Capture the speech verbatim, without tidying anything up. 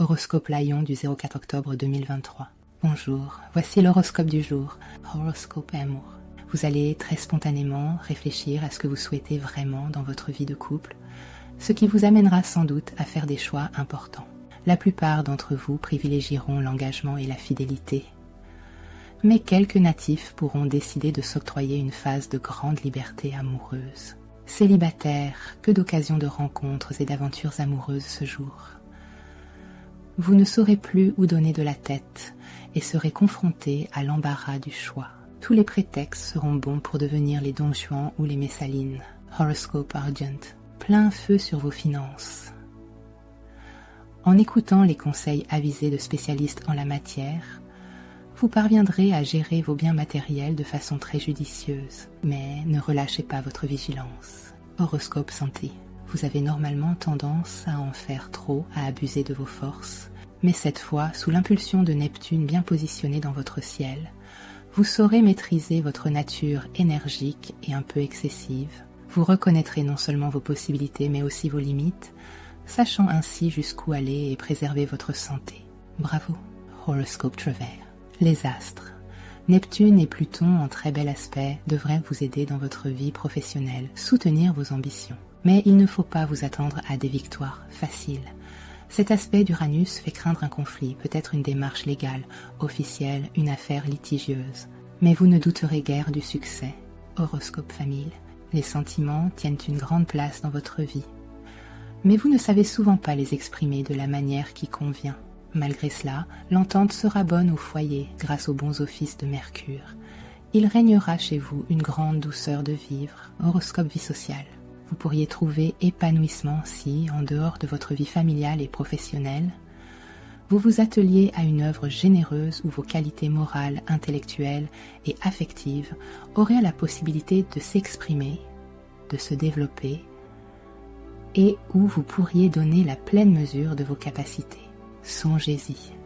Horoscope Lion du zéro quatre octobre deux mille vingt-trois. Bonjour, voici l'horoscope du jour, Horoscope Amour. Vous allez très spontanément réfléchir à ce que vous souhaitez vraiment dans votre vie de couple, ce qui vous amènera sans doute à faire des choix importants. La plupart d'entre vous privilégieront l'engagement et la fidélité, mais quelques natifs pourront décider de s'octroyer une phase de grande liberté amoureuse. Célibataire, que d'occasions de rencontres et d'aventures amoureuses ce jour. Vous ne saurez plus où donner de la tête et serez confronté à l'embarras du choix. Tous les prétextes seront bons pour devenir les Don Juan ou les Messalines. Horoscope Argent. Plein feu sur vos finances. En écoutant les conseils avisés de spécialistes en la matière, vous parviendrez à gérer vos biens matériels de façon très judicieuse, mais ne relâchez pas votre vigilance. Horoscope Santé. Vous avez normalement tendance à en faire trop, à abuser de vos forces, mais cette fois, sous l'impulsion de Neptune bien positionnée dans votre ciel, vous saurez maîtriser votre nature énergique et un peu excessive. Vous reconnaîtrez non seulement vos possibilités, mais aussi vos limites, sachant ainsi jusqu'où aller et préserver votre santé. Bravo. Horoscope Travers. Les astres. Neptune et Pluton en très bel aspect devraient vous aider dans votre vie professionnelle, soutenir vos ambitions. Mais il ne faut pas vous attendre à des victoires faciles. Cet aspect d'Uranus fait craindre un conflit, peut-être une démarche légale, officielle, une affaire litigieuse. Mais vous ne douterez guère du succès. Horoscope Famille. Les sentiments tiennent une grande place dans votre vie. Mais vous ne savez souvent pas les exprimer de la manière qui convient. Malgré cela, l'entente sera bonne au foyer grâce aux bons offices de Mercure. Il régnera chez vous une grande douceur de vivre. Horoscope Vie sociale. Vous pourriez trouver épanouissement si, en dehors de votre vie familiale et professionnelle, vous vous atteliez à une œuvre généreuse où vos qualités morales, intellectuelles et affectives auraient la possibilité de s'exprimer, de se développer, et où vous pourriez donner la pleine mesure de vos capacités. Songez-y.